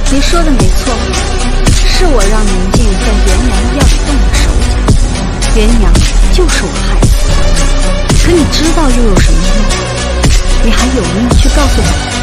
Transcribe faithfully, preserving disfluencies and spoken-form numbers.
你说的没错，是我让宁静在元阳的药里动了手脚，元阳就是我害死的。可你知道又有什么用？你还有命去告诉我？